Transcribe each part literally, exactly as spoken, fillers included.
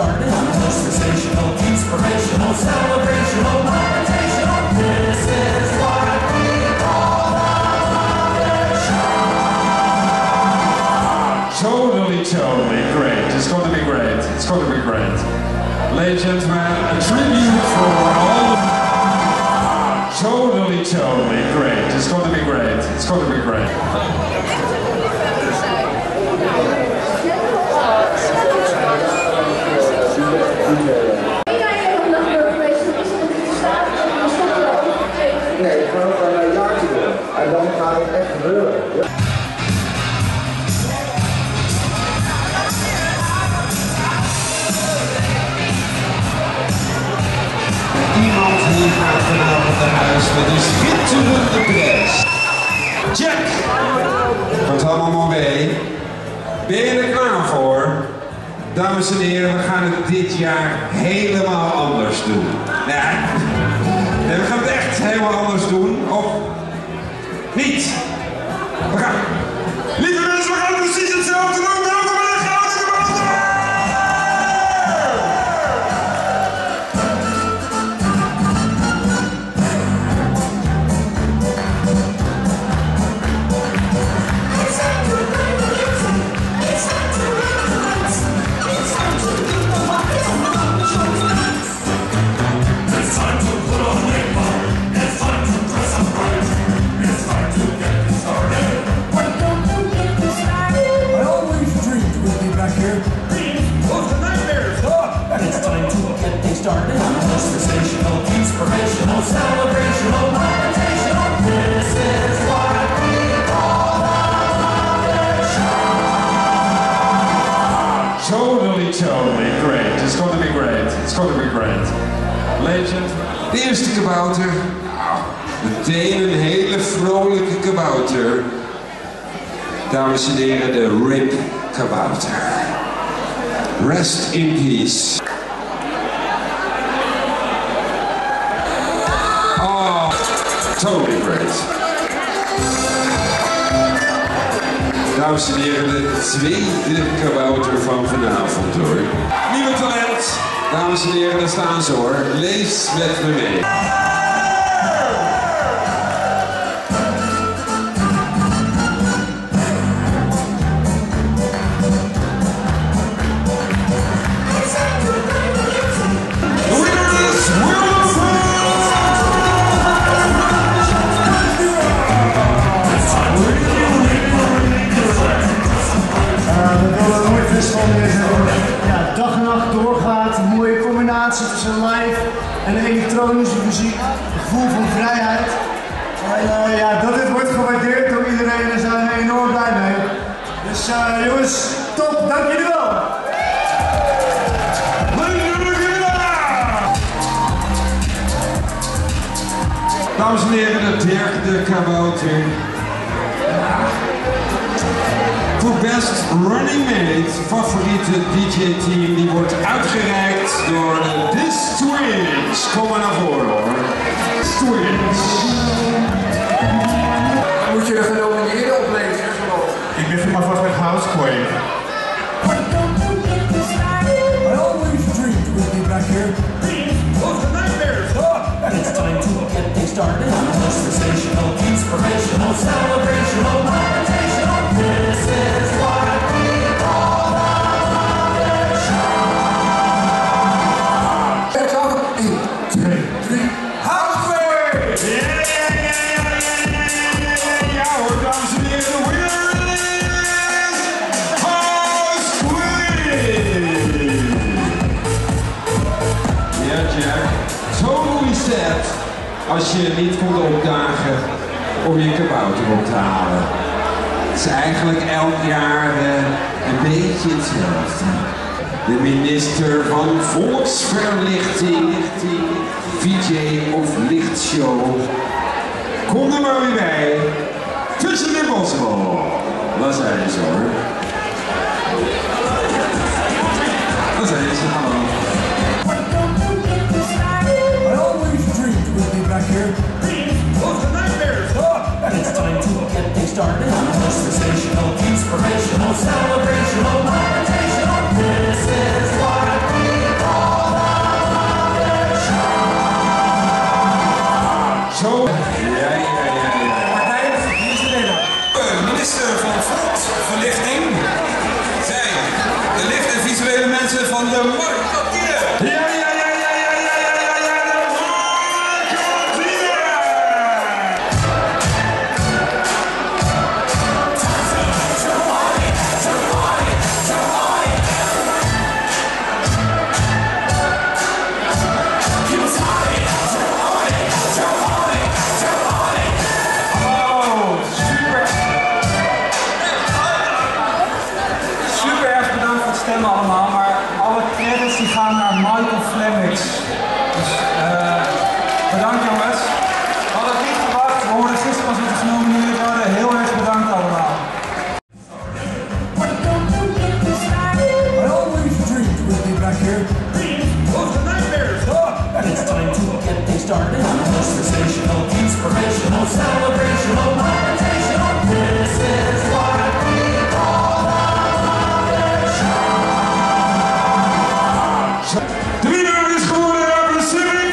started. Sensational, inspirational, celebrational, motivational. This is what we call the Muppet Show. Totally, totally great. It's going to be great. It's going to be great. Ladies and gentlemen, a tribute for all. Totally, totally great. It's going to be great. It's going to be great. Nee, gewoon van een jaar te doen. En dan gaat het echt gebeuren. Iemand hier gaat vanavond naar huis met een schitterende prijs. Check! Komt allemaal maar mee. Ben je er klaar voor? Dames en heren, we gaan het dit jaar helemaal anders doen. Ja, nee, we gaan het echt helemaal anders doen. Of niet? We gaan... Lieve mensen, we gaan precies hetzelfde doen. Welkom bij de Gouden Kabouter! Started. Sensational, inspirational, celebrational, motivational. This is what we call the Muppet Show. Totally, totally great. It's going to be great. It's going to be great. Ladies and gentlemen. De eerste kabouter. Nou, meteen een hele vrolijke kabouter. Dames en heren, de Rip Kabouter. Rest in peace. Totally great. Dames en heren, de tweede kabouter van vanavond hoor. Nieuwe talent. Dames en heren, daar staan ze hoor. Lees met me mee. Ja, dag en nacht doorgaat, een mooie combinatie tussen live en elektronische muziek, het gevoel van vrijheid. En uh, ja, dat dit wordt gewaardeerd door iedereen, daar zijn we enorm blij mee. Dus uh, jongens, top, dank jullie wel! Dames en heren, de derde kabouter. Voor best running mate, favoriete D J-team, die wordt uitgereikt door de Dis Twins. Kom maar naar voren hoor. Twins. Moet je de genomineerden oplezen, geloof ik? Ik ben maar vast met House Queen. I always dreamed we'd be back here. Oh, the nightmares! Oh. It's time to get things started. Sensational, inspirational, celebrational, motivational. This is what we call the Muppet Show. Kijk aan, één, twee, drie. House Queen! Ja, ja, ja, ja, ja, ja, ja, ja hoor, dames en heren, de winner is House Queen! Ja, Jack, totally sad als je niet kon opdagen om je kabouter op te halen. Het is eigenlijk elk jaar uh, een beetje hetzelfde. De minister van Volksverlichting, V J of Lichtshow. Kom er maar weer bij. Tussen de Boswell. Daar zijn ze hoor. Daar zijn ze, hallo. I always dreamed we'd be back here. Oh, the nightmares! Oh. It's time to get things started. Sensational, inspirational, celebrational, motivational. This is what we die gaan naar Michael Flemings. Dus uh, bedankt jongens. We hadden het niet verwacht. We hoorden gisteren als we het genomineerd worden. Heel erg bedankt allemaal. I always dreamed we'd be back here. Those are nightmares, huh? It's time to get things started. Sensational, inspirational, celebrational, motivational. This is what we call the Muppet Show. De winnaar is geworden Pacific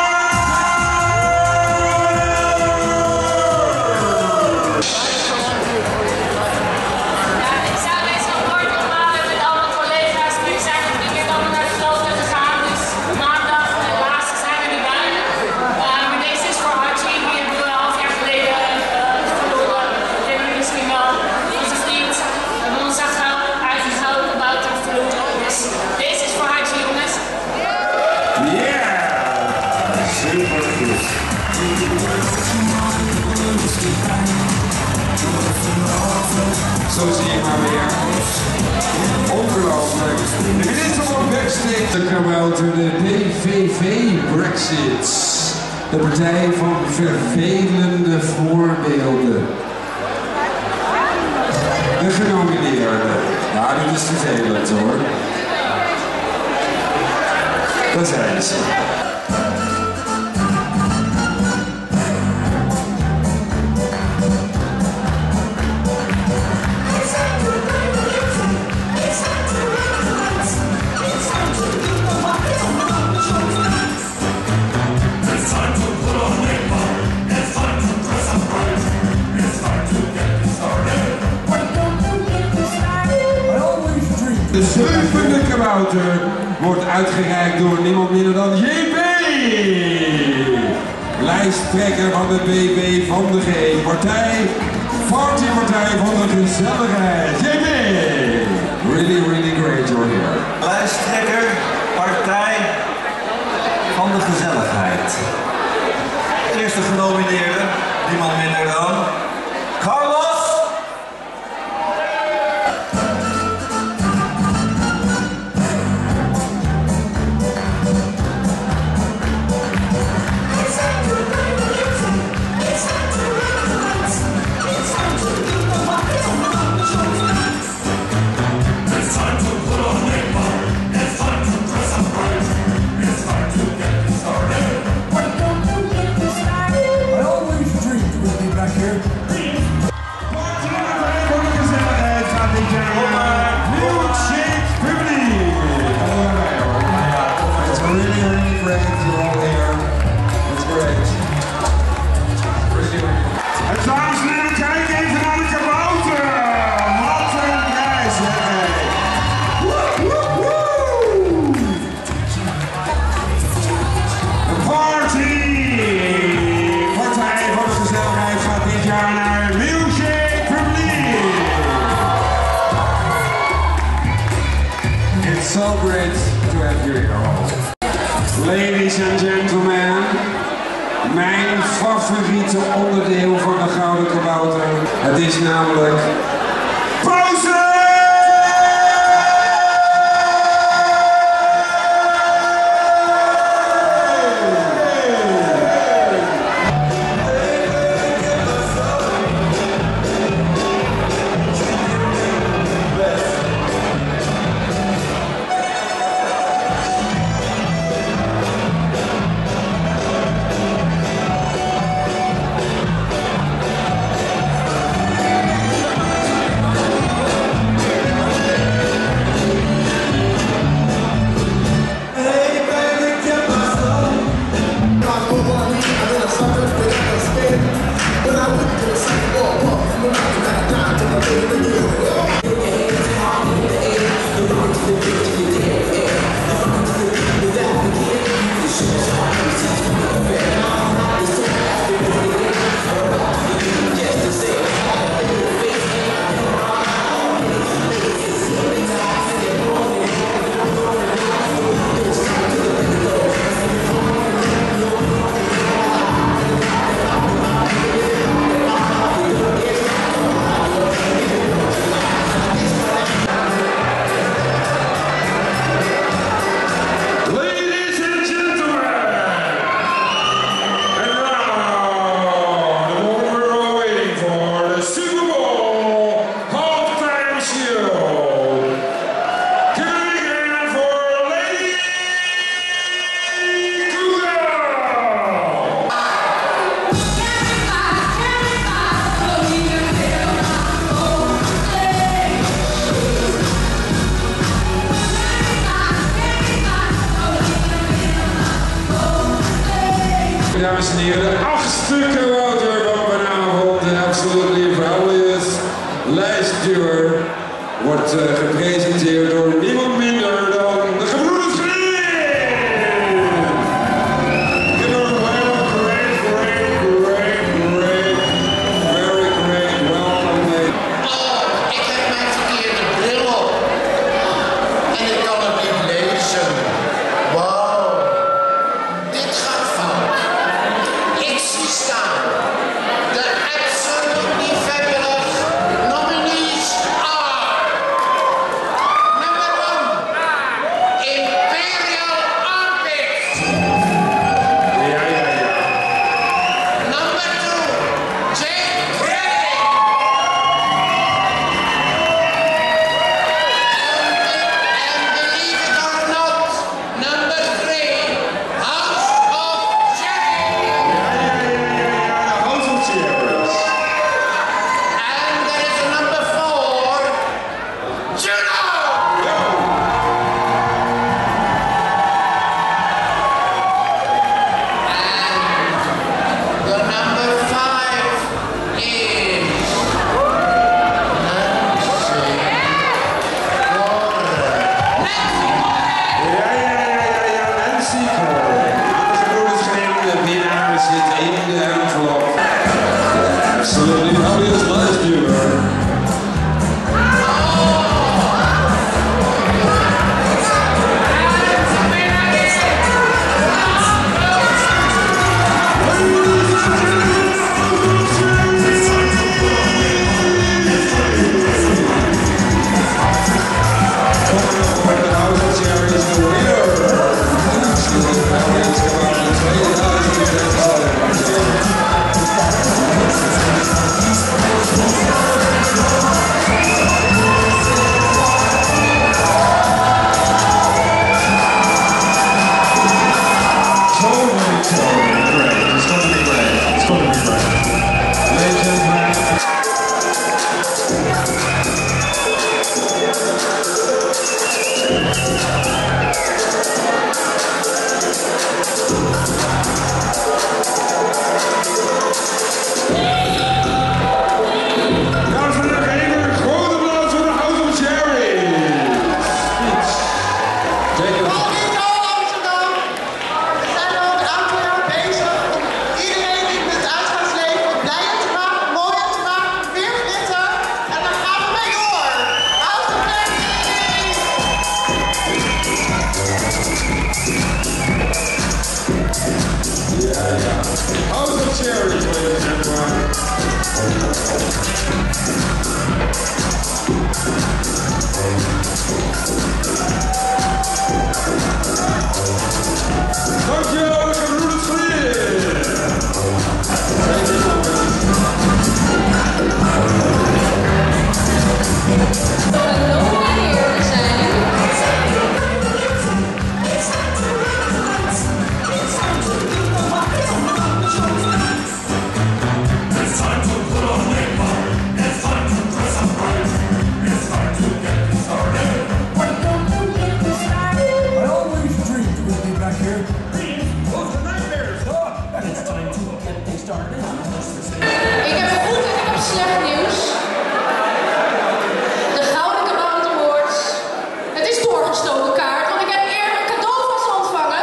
Zo zie je maar weer. Ongelooflijk. De minister van Backstage. Kabouter, de P V V Brexit. De partij van vervelende voorbeelden. De genomineerden. Ja, dit is vervelend hoor. Dat zijn ze. De zevende kabouter wordt uitgereikt door niemand minder dan J P! Lijsttrekker van de B B van de G. Partij, partypartij van de gezelligheid. J P! Really, really great you're here. Lijsttrekker, partij van de gezelligheid. Eerste genomineerde, niemand minder dan Carlos! So great to have you here all. Ladies and gentlemen, mijn favoriete onderdeel van de Gouden Kabouter. Het is namelijk pauze! Even, dames en heren, de achtste kabouter van vanavond, de Absolutely Fabulous lijstduwer, wordt uh, gepresenteerd door niemand minder dan de gebroeders Grimm! Give her a great, great, great, great, very great welcome, ladies. Oh, ik heb mijn verkeerde bril op. En ik kan het niet lezen. Wauw. Dit gaat fout. Ik zie staan. De Absolutely Fabulous nominees are number one, Imperial Armpit. Ja, ja, ja. Number two, Jake Redding. And believe it or not, number three, House of Cherry. House of Cherries. And there is a number four, Juno. And the number five is Nancy Warren. Nancy Warren. Ja, ja, ja, ja, ja, Nancy Warren. De gebroeders Grimm, de winnaar zit in de envelop. Absolutely Fabulous lijstduwer. House of Cherries, ladies and gentlemen. Dankjewel, de gebroeders Grimm. I always dreamed we'd be back here. Those are nightmares, huh? It's time to get things started. Ik heb goed en ik heb slecht nieuws. De Gouden Kabouter Awards. Het is doorgestoken kaart, want ik heb eerder een cadeau van ze ontvangen.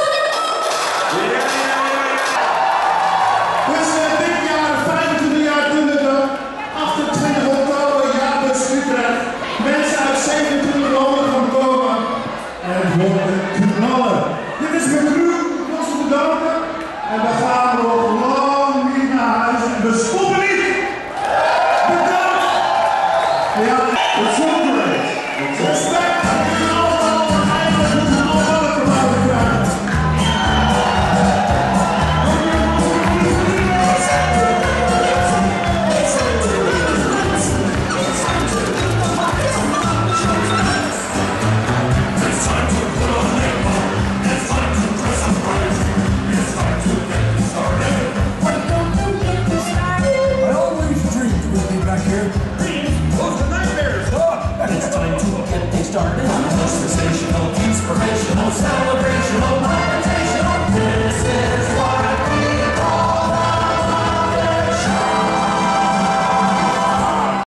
Dus uh, dit jaar, vijfentwintig jaar Dunedin, achtentwintig oktober, Jaarbus Utrecht. Mensen uit zevenentwintig landen gaan komen en worden knallen. Dit is mijn crew, ik wil ze bedanken. En we gaan nog lang niet naar huis en we stoppen niet. Bedankt! Ja, het is zo great. Respect en allemaal eigenlijk moeten we allemaal een kabouter krijgen. I always dreamed we'd be back here. Those are nightmares, huh? It's time to get things started. Sensational, inspirational, celebrational.